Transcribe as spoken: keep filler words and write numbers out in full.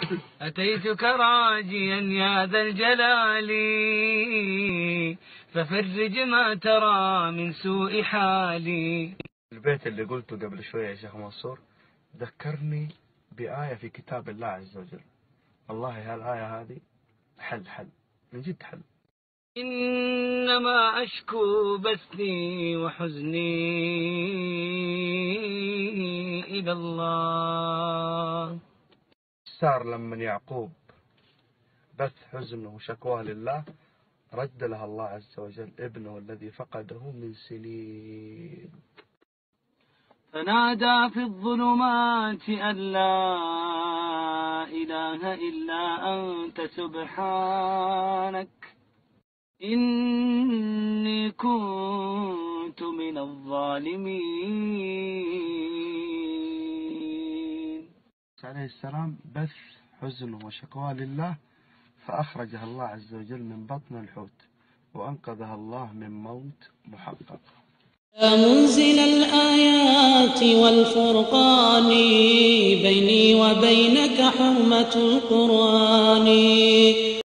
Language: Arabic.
أتيتك راجيا يا ذا الجلال ففرج ما ترى من سوء حالي. البيت اللي قلته قبل شوية يا شيخ منصور ذكرني بآية في كتاب الله عز وجل. والله هالآية هذه حل حل من جد حل. إنما أشكو بثي وحزني إلى الله. صار لما يعقوب بث حزنه وشكواه لله رد له الله عز وجل ابنه الذي فقده من سنين. فنادى في الظلمات أن لا إله إلا أنت سبحانك إني كنت من الظالمين. عليه السلام بث حزنه وشكواه لله فأخرجها الله عز وجل من بطن الحوت وأنقذها الله من موت محقق. يا منزل الآيات والفرقان بيني وبينك حرمة القرآن.